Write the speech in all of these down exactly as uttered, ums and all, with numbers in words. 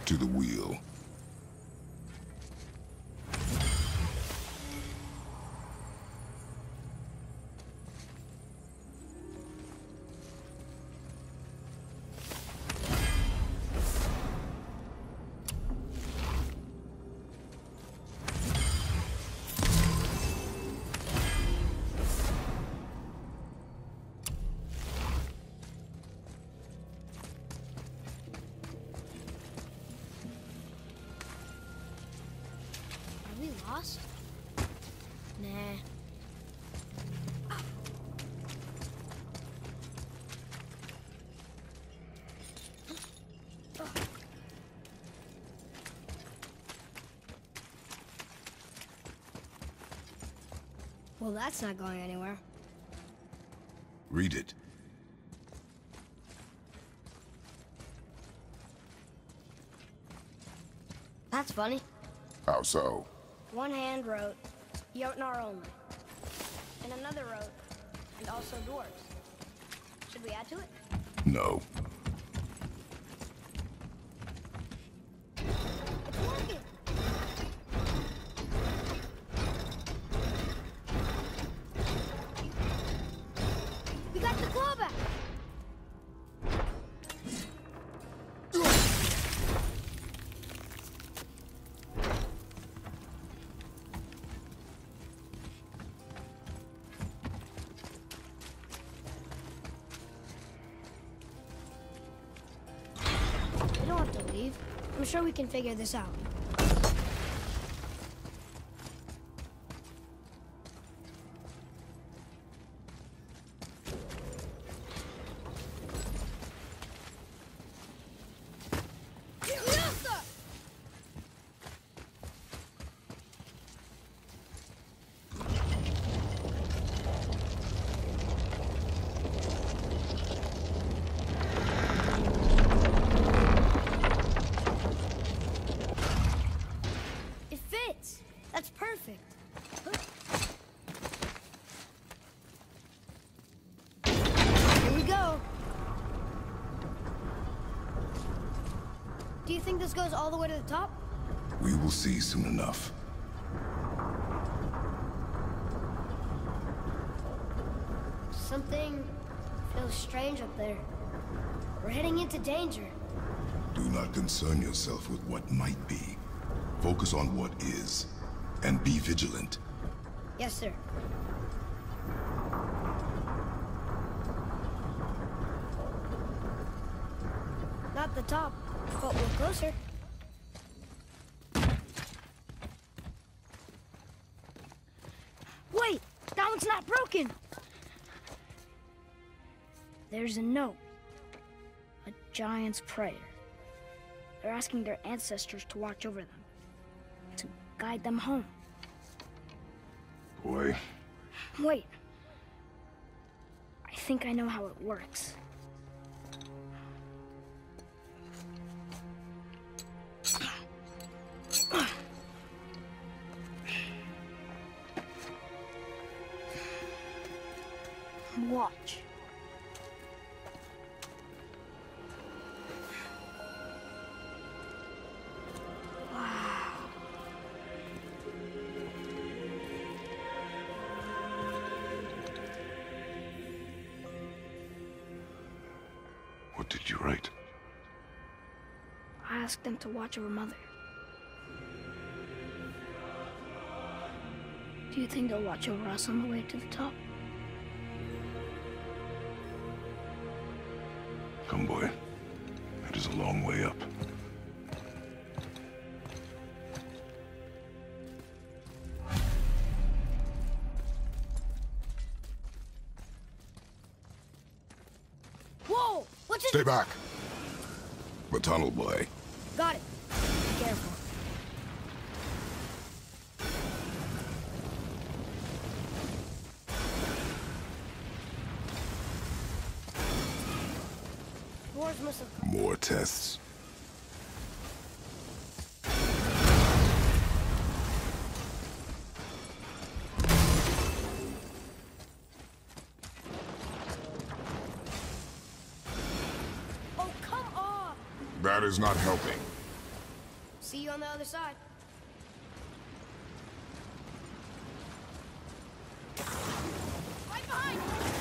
to the wheel. Lost? Nah. Well, that's not going anywhere. Read it. That's funny. How so? One hand wrote, Jotnar only. And another wrote, and also dwarves. Should we add to it? No. It's working! We got the claw back! We don't have to leave. I'm sure we can figure this out. That's perfect. Here we go. Do you think this goes all the way to the top? We will see soon enough. Something feels strange up there. We're heading into danger. Do not concern yourself with what might be. Focus on what is. And be vigilant. Yes, sir. Not the top, but we're closer. Wait! That one's not broken! There's a note. A giant's prayer. They're asking their ancestors to watch over them. To guide them home. Boy. Wait. I think I know how it works. Watch. What did you write? I asked them to watch over Mother. Do you think they'll watch over us on the way to the top? Come, boy. It is a long way up. Whoa! What's it? Stay back. The tunnel, boy. Got it. Be careful. Dwarves must have... More tests. Oh, come on! That is not helping. you on the other side. Right behind!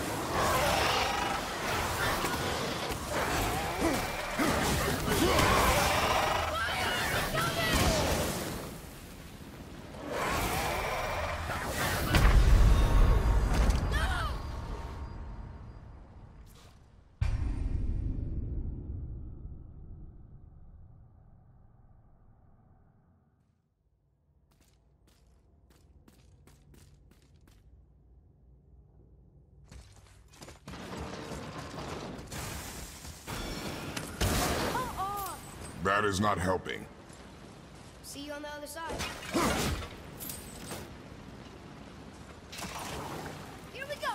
That is not helping. See you on the other side. Here we go!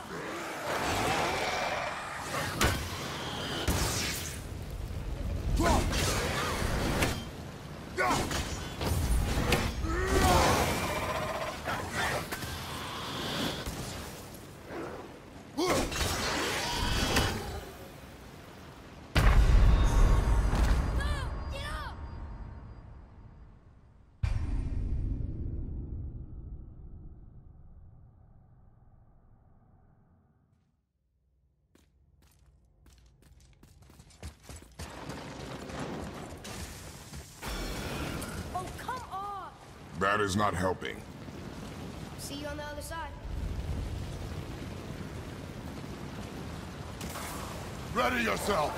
That is not helping. See you on the other side. Ready yourself!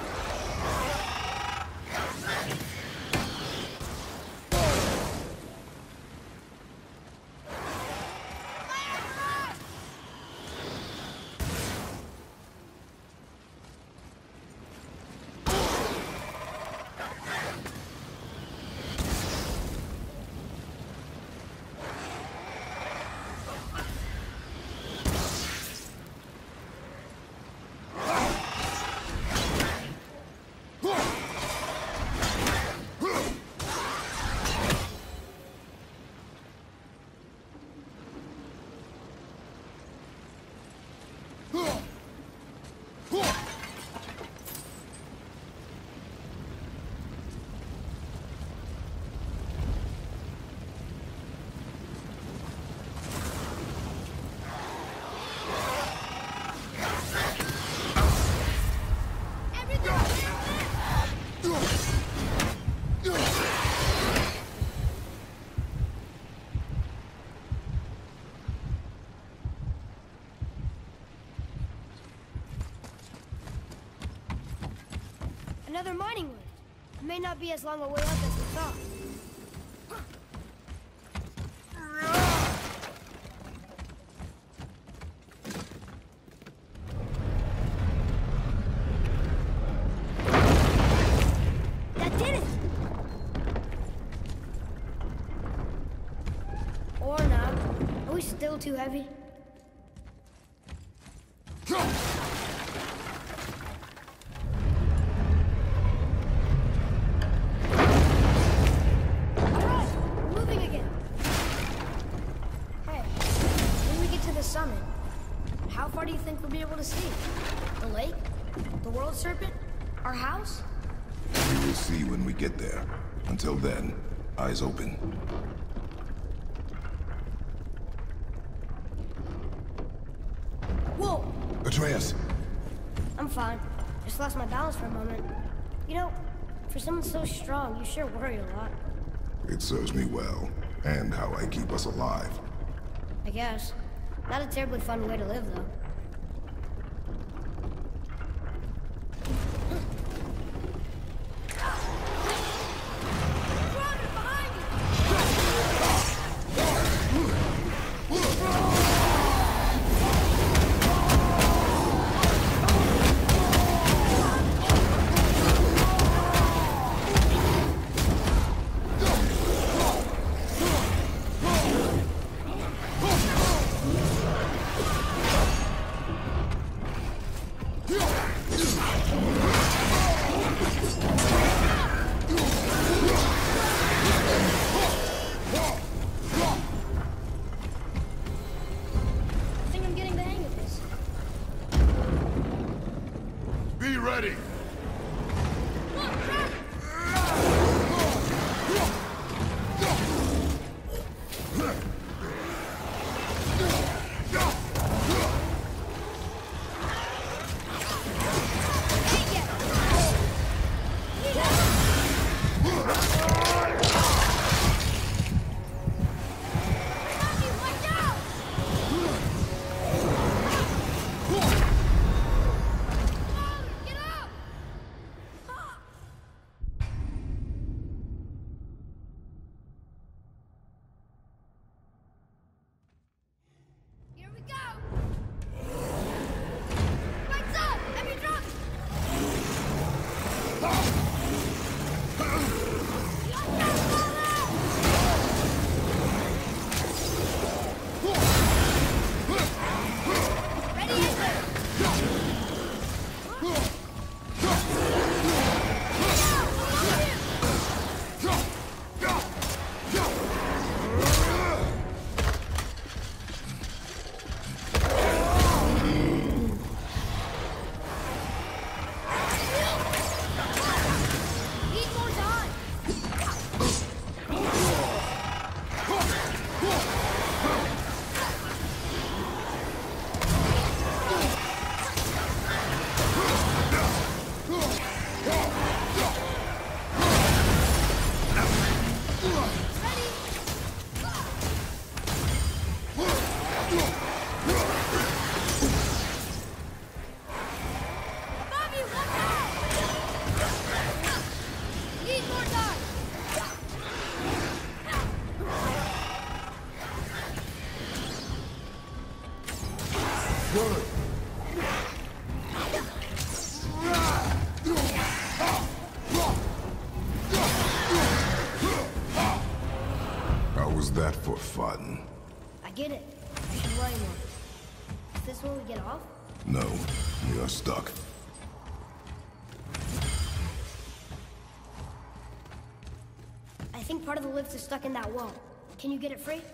Another mining lift. It may not be as long a way up as we thought. That did it! Or not. Are we still too heavy? How far do you think we'll be able to see? The lake? The world serpent? Our house? We will see when we get there. Until then, eyes open. Whoa! Atreus! I'm fine. Just lost my balance for a moment. You know, for someone so strong, you sure worry a lot. It serves me well, and how I keep us alive. I guess. Not a terribly fun way to live, though. Above you, look out! Need more time! Good. How was that for fun? I get it. I should worry more. Is this when we get off? No, we are stuck. I think part of the lift is stuck in that wall. Can you get it free?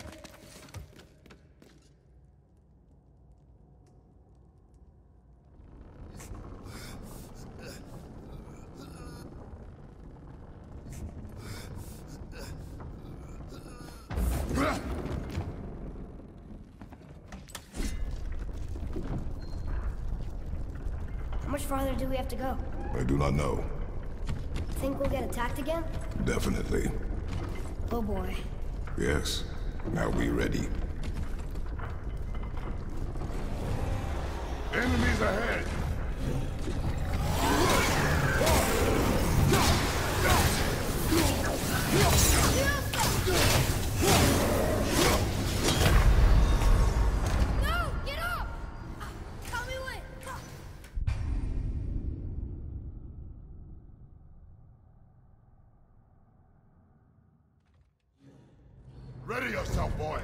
How much farther do we have to go? I do not know. Think we'll get attacked again? Definitely. Oh boy. Yes. Now be ready. Enemies ahead! No! Get up! Tell me when! Ready yourself, boy!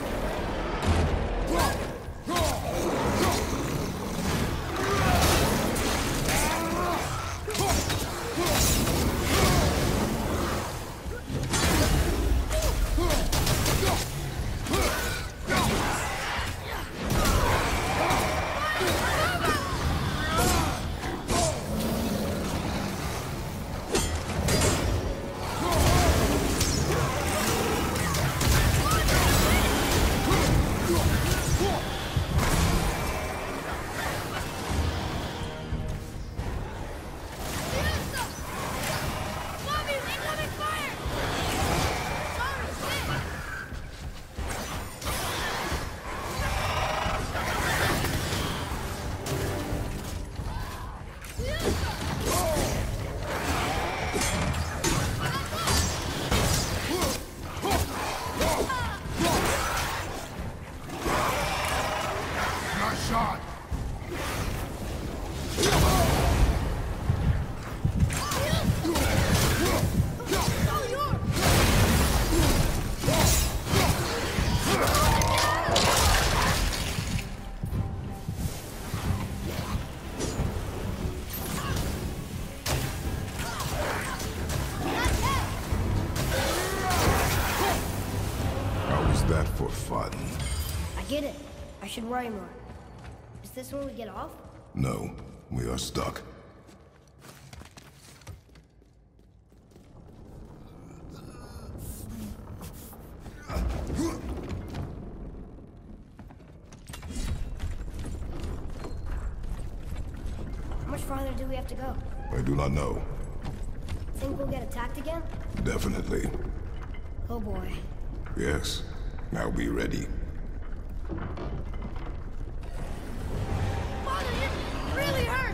Bobby, incoming fire! Sorry, shit! Nice shot! How was that for fun? I get it. I should worry more. Is this when we get off? No, we are stuck. How much farther do we have to go? I do not know. Think we'll get attacked again? Definitely. Oh boy. Yes. Now be ready. Father, you're really hurt!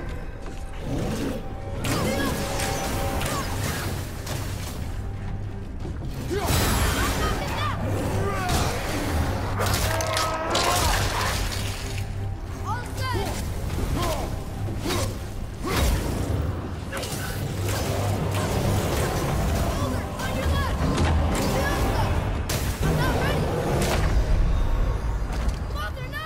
All set! Shoulder, on your left! I'm not ready! Father, no!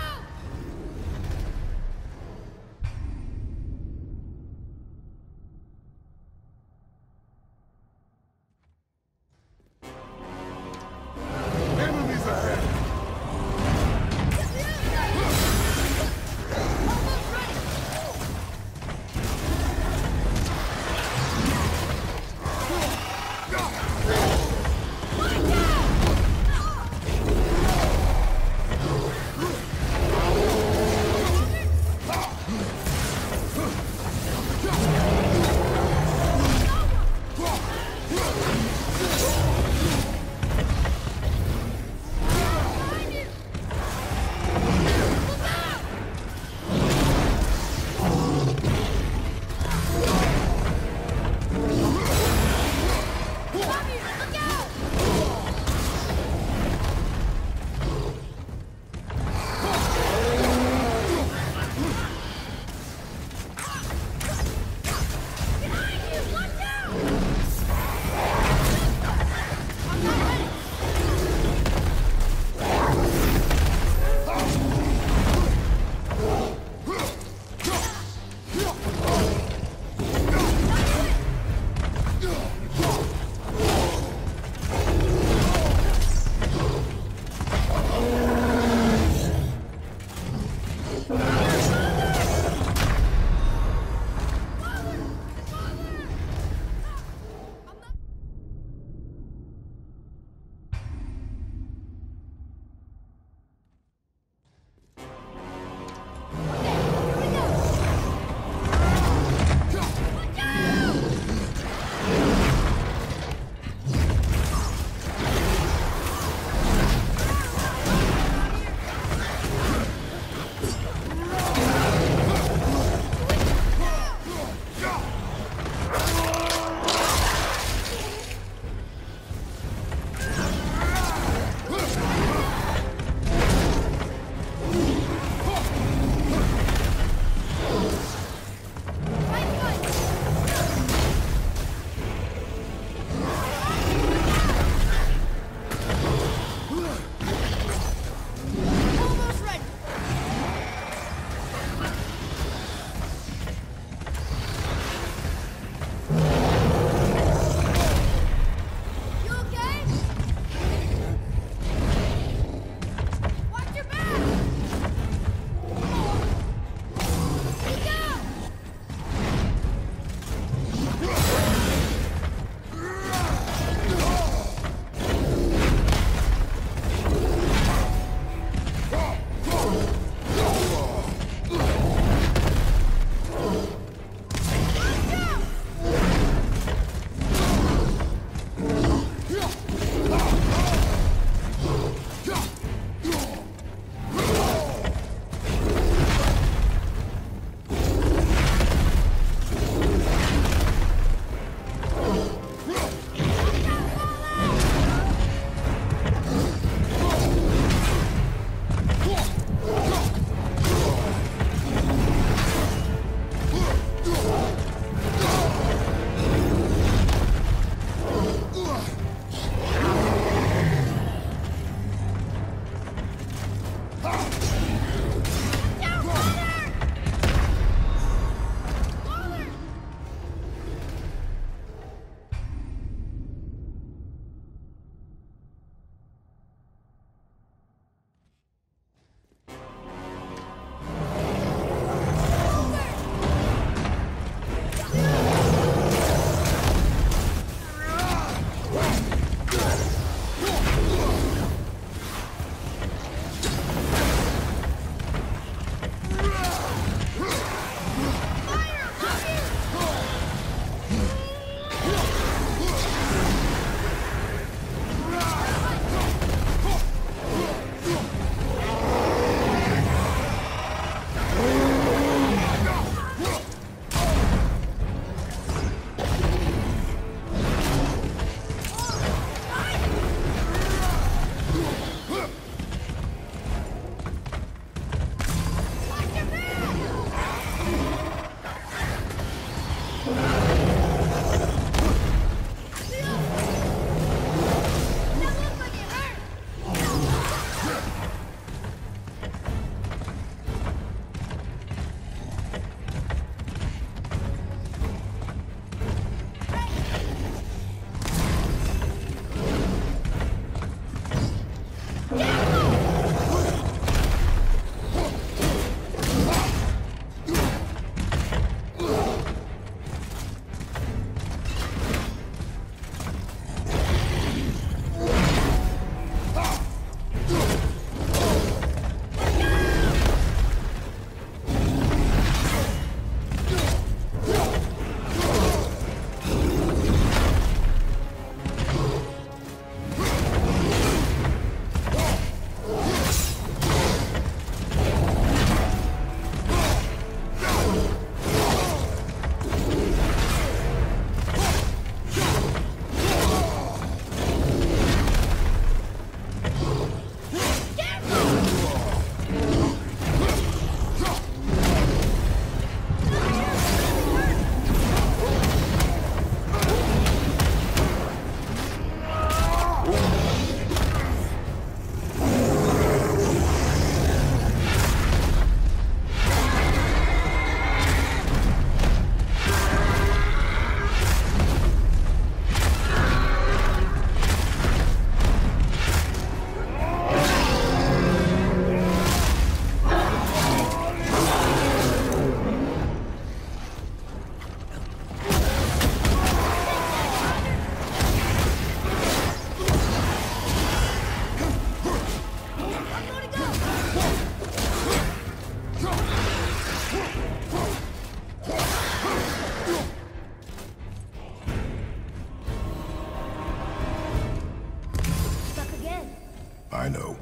I know.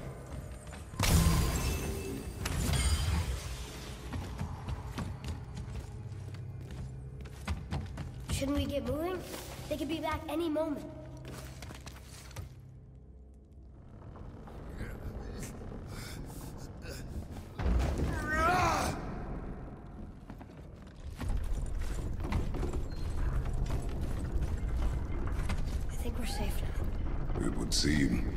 Shouldn't we get moving? They could be back any moment. I think we're safe now. It would seem.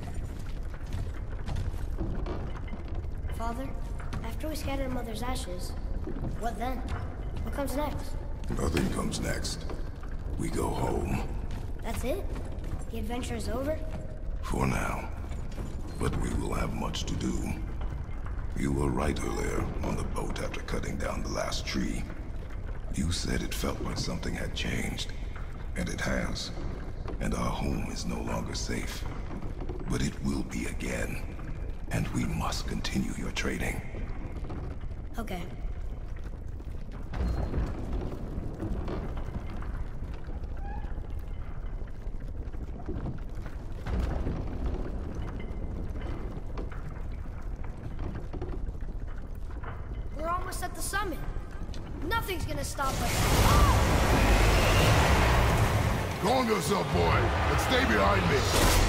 Father, after we scatter Mother's ashes, what then? What comes next? Nothing comes next. We go home. That's it? The adventure is over? For now. But we will have much to do. You were right earlier on the boat after cutting down the last tree. You said it felt like something had changed. And it has. And our home is no longer safe. But it will be again. And we must continue your trading. Okay. We're almost at the summit. Nothing's gonna stop us. Go on yourself, boy, and stay behind me.